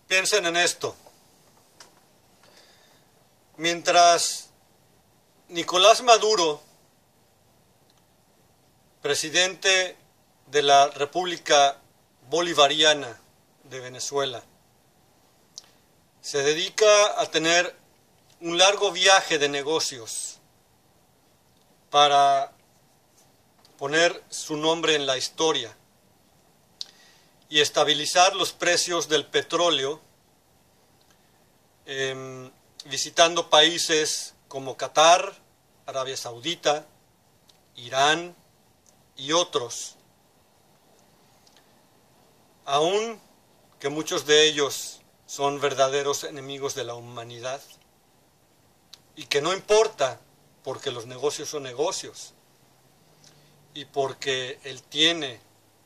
Piensen en esto. Mientras Nicolás Maduro, presidente de la República Bolivariana de Venezuela, se dedica a tener un largo viaje de negocios para poner su nombre en la historia y estabilizar los precios del petróleo, visitando países como Qatar, Arabia Saudita, Irán y otros, aun que muchos de ellos son verdaderos enemigos de la humanidad, y que no importa, porque los negocios son negocios, y porque él tiene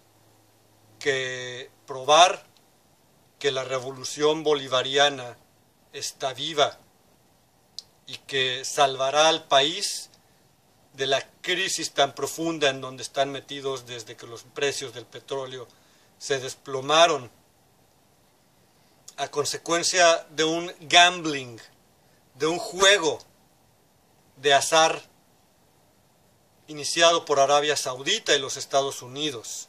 que probar que la revolución bolivariana está viva y que salvará al país de la crisis tan profunda en donde están metidos desde que los precios del petróleo se desplomaron a consecuencia de un gambling, de un juego de azar iniciado por Arabia Saudita y los Estados Unidos.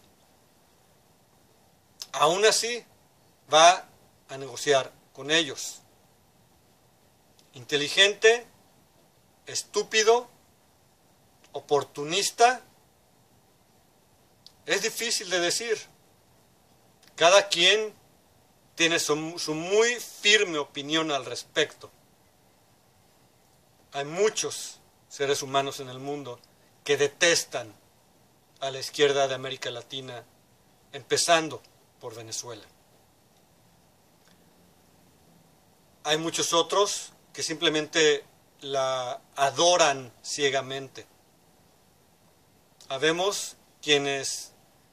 Aún así, va a negociar con ellos. Inteligente, estúpido, oportunista, es difícil de decir. Cada quien tiene su muy firme opinión al respecto. Hay muchos seres humanos en el mundo que detestan a la izquierda de América Latina, empezando por Venezuela. Hay muchos otros que simplemente la adoran ciegamente. Habemos quienes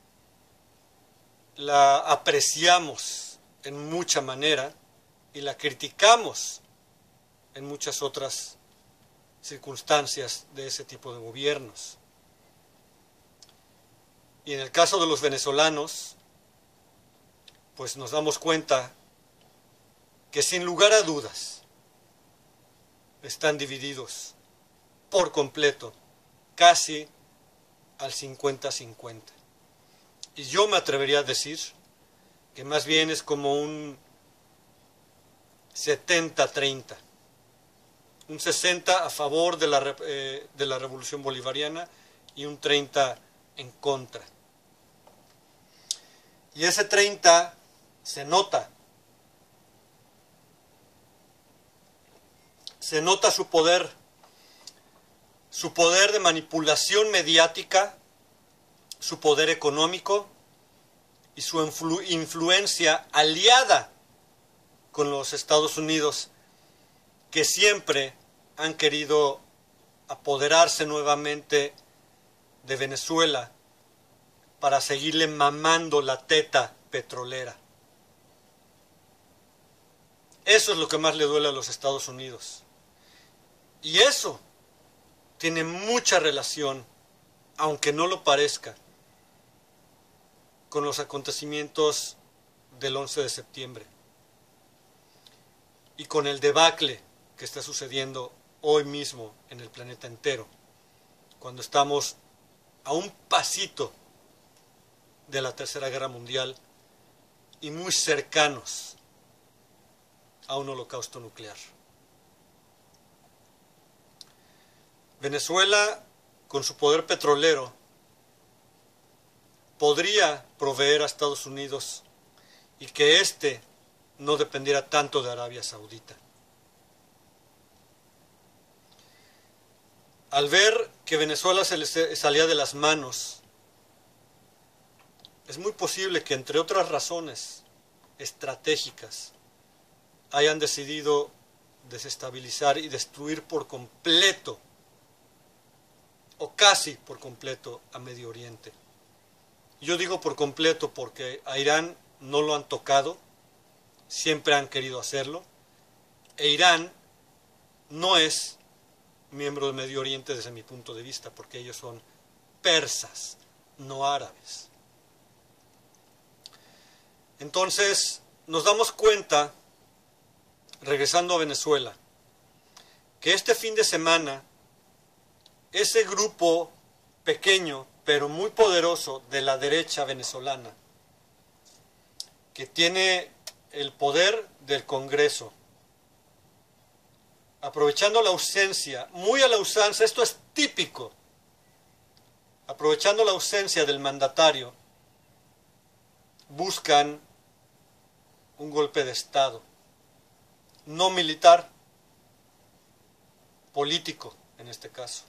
la apreciamos en mucha manera y la criticamos en muchas otras circunstancias de ese tipo de gobiernos. Y en el caso de los venezolanos, pues nos damos cuenta que sin lugar a dudas están divididos por completo, casi al 50-50. Y yo me atrevería a decir que más bien es como un 70-30. Un 60 a favor de la revolución bolivariana y un 30 en contra. Y ese 30 se nota. Se nota su poder de manipulación mediática, su poder económico y su influencia aliada con los Estados Unidos, que siempre han querido apoderarse nuevamente de Venezuela para seguirle mamando la teta petrolera. Eso es lo que más le duele a los Estados Unidos. Y eso tiene mucha relación, aunque no lo parezca, con los acontecimientos del 11 de septiembre y con el debacle que está sucediendo hoy mismo en el planeta entero, cuando estamos a un pasito de la Tercera Guerra Mundial y muy cercanos a un holocausto nuclear. Venezuela, con su poder petrolero, podría proveer a Estados Unidos y que éste no dependiera tanto de Arabia Saudita. Al ver que Venezuela se les salía de las manos, es muy posible que, entre otras razones estratégicas, hayan decidido desestabilizar y destruir por completo, o casi por completo, a Medio Oriente. Yo digo por completo porque a Irán no lo han tocado, siempre han querido hacerlo, e Irán no es miembro del Medio Oriente desde mi punto de vista, porque ellos son persas, no árabes. Entonces, nos damos cuenta, regresando a Venezuela, que este fin de semana, ese grupo pequeño, pero muy poderoso de la derecha venezolana, que tiene el poder del Congreso, aprovechando la ausencia, muy a la usanza, esto es típico, aprovechando la ausencia del mandatario, buscan un golpe de Estado, no militar, político en este caso.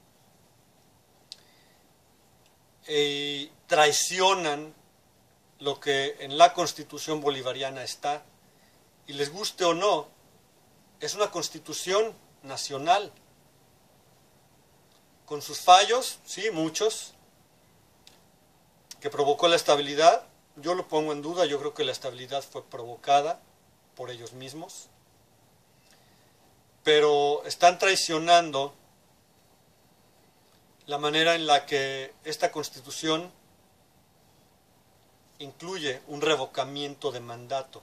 Y traicionan lo que en la Constitución bolivariana está, y les guste o no, es una constitución nacional, con sus fallos, sí, muchos, que provocó la estabilidad. Yo lo pongo en duda, yo creo que la estabilidad fue provocada por ellos mismos, pero están traicionando la manera en la que esta Constitución incluye un revocamiento de mandato.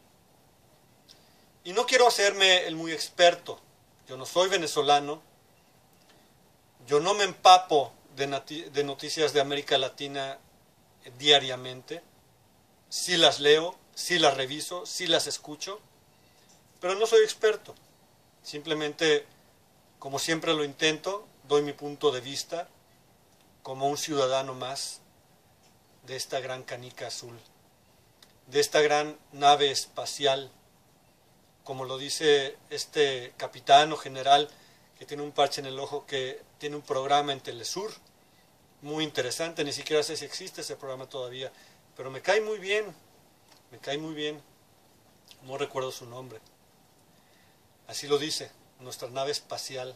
Y no quiero hacerme el muy experto, yo no soy venezolano, yo no me empapo de noticias de América Latina diariamente, sí las leo, sí las reviso, sí las escucho, pero no soy experto, simplemente, como siempre lo intento, doy mi punto de vista como un ciudadano más de esta gran canica azul, de esta gran nave espacial, como lo dice este capitán o general que tiene un parche en el ojo, que tiene un programa en Telesur, muy interesante, ni siquiera sé si existe ese programa todavía, pero me cae muy bien, no recuerdo su nombre. Así lo dice, nuestra nave espacial.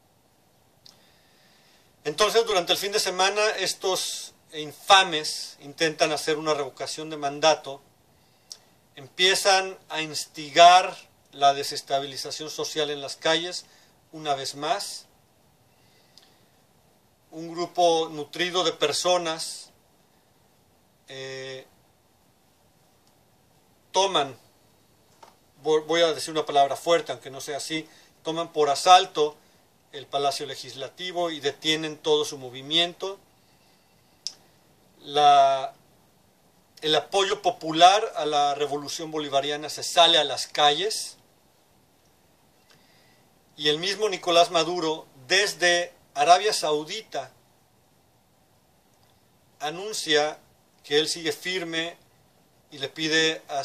Entonces, durante el fin de semana, estos infames intentan hacer una revocación de mandato, empiezan a instigar la desestabilización social en las calles, una vez más. Un grupo nutrido de personas toman, voy a decir una palabra fuerte, aunque no sea así, toman por asalto el Palacio Legislativo y detienen todo su movimiento. El apoyo popular a la revolución bolivariana se sale a las calles, y el mismo Nicolás Maduro, desde Arabia Saudita, anuncia que él sigue firme y le pide a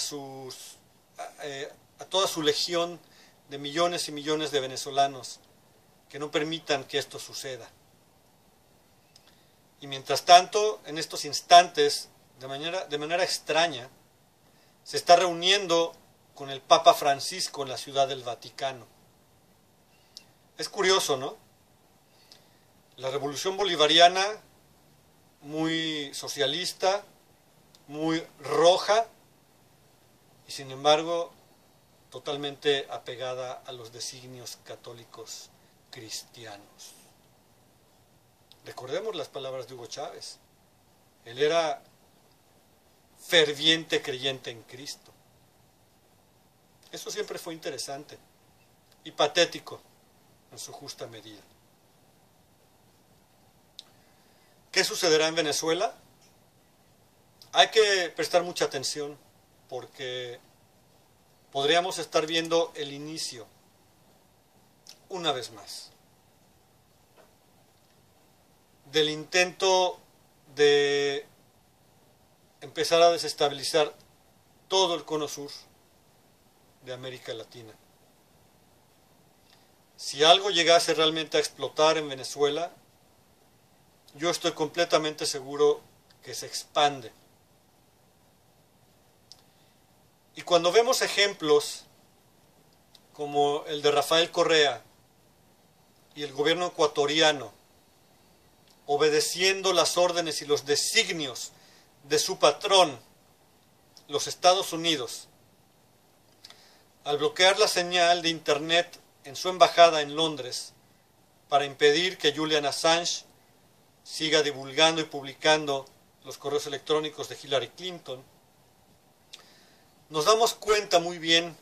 toda su legión de millones y millones de venezolanos que no permitan que esto suceda. Y mientras tanto, en estos instantes, de manera extraña, se está reuniendo con el Papa Francisco en la Ciudad del Vaticano. Es curioso, ¿no? La revolución bolivariana, muy socialista, muy roja, y sin embargo totalmente apegada a los designios católicos cristianos. Recordemos las palabras de Hugo Chávez. Él era ferviente creyente en Cristo. Eso siempre fue interesante y patético en su justa medida. ¿Qué sucederá en Venezuela? Hay que prestar mucha atención, porque podríamos estar viendo el inicio, una vez más, del intento de empezar a desestabilizar todo el cono sur de América Latina. Si algo llegase realmente a explotar en Venezuela, yo estoy completamente seguro que se expande. Y cuando vemos ejemplos como el de Rafael Correa y el gobierno ecuatoriano obedeciendo las órdenes y los designios de su patrón, los Estados Unidos, al bloquear la señal de internet en su embajada en Londres para impedir que Julian Assange siga divulgando y publicando los correos electrónicos de Hillary Clinton, nos damos cuenta muy bien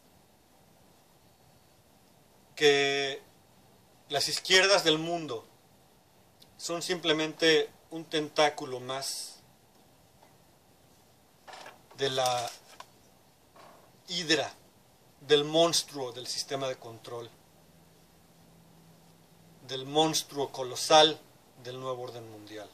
que las izquierdas del mundo son simplemente un tentáculo más de la hidra, del monstruo del sistema de control, del monstruo colosal del nuevo orden mundial.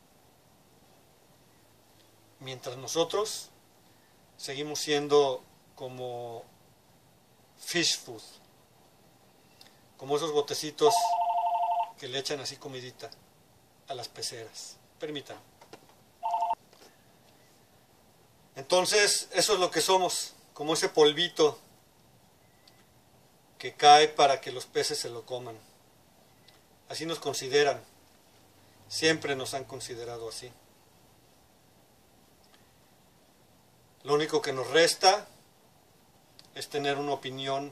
Mientras nosotros seguimos siendo como fish food, como esos botecitos que le echan así comidita a las peceras. Permítanme. Entonces, eso es lo que somos, como ese polvito que cae para que los peces se lo coman. Así nos consideran, siempre nos han considerado así. Lo único que nos resta es tener una opinión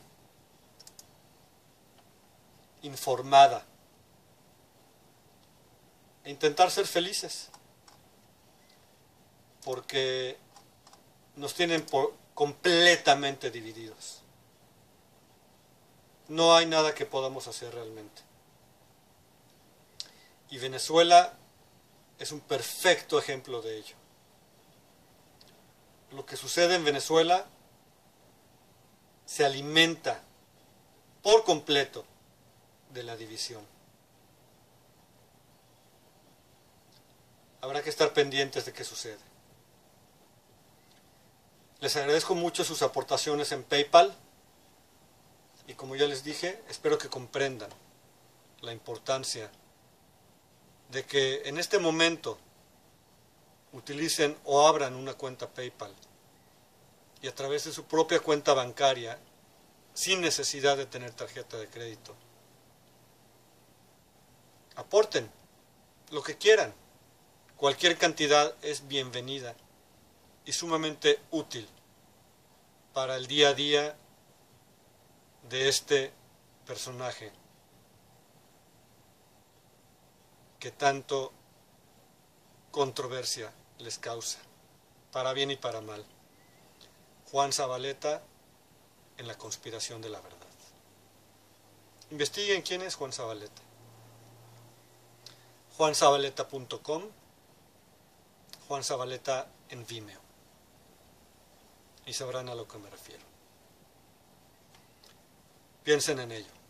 informada e intentar ser felices, porque nos tienen completamente divididos. No hay nada que podamos hacer realmente. Y Venezuela es un perfecto ejemplo de ello. Lo que sucede en Venezuela se alimenta por completo de la división. Habrá que estar pendientes de qué sucede. Les agradezco mucho sus aportaciones en PayPal y, como ya les dije, espero que comprendan la importancia de que en este momento utilicen o abran una cuenta PayPal y a través de su propia cuenta bancaria, sin necesidad de tener tarjeta de crédito, aporten lo que quieran. Cualquier cantidad es bienvenida y sumamente útil para el día a día de este personaje que tanto controversia les causa, para bien y para mal. Juan Zabaleta en La conspiración de la verdad. Investiguen quién es Juan Zabaleta. juanzabaleta.com, Juan Zabaleta en Vimeo. Y sabrán a lo que me refiero. Piensen en ello.